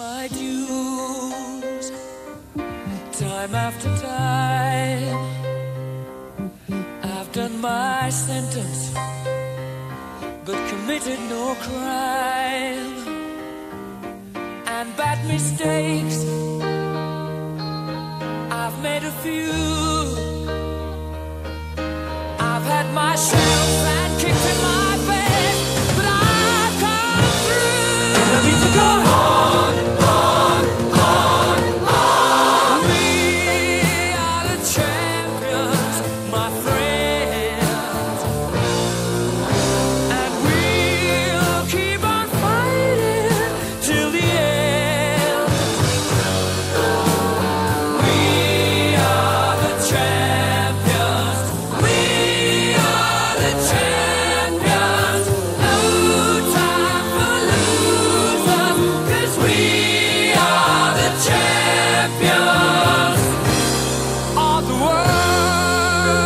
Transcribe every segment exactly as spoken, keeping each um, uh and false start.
my dues, time after time. I've done my sentence, but committed no crime. And bad mistakes, I've made a few. I've had my shells and kicked in my face, but I've come through. I need to go on, on, on, on. We are the champions, my friends, and we'll keep on fighting till the end. We are the champions. We are the champions. No time for losers, 'cause we are the champions of the world.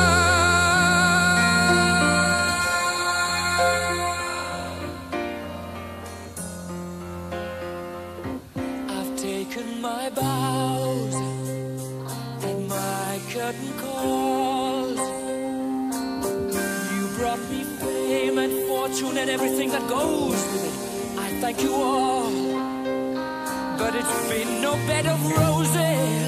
I've taken my bows and my curtain calls. You brought me fame and fortune and everything that goes with it. I thank you all, but it's been no bed of roses.